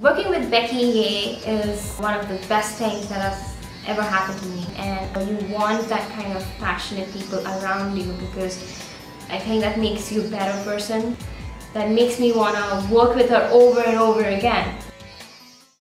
Working with Becky Yae is one of the best things that has ever happened to me, and you want that kind of passionate people around you because I think that makes you a better person. That makes me want to work with her over and over again.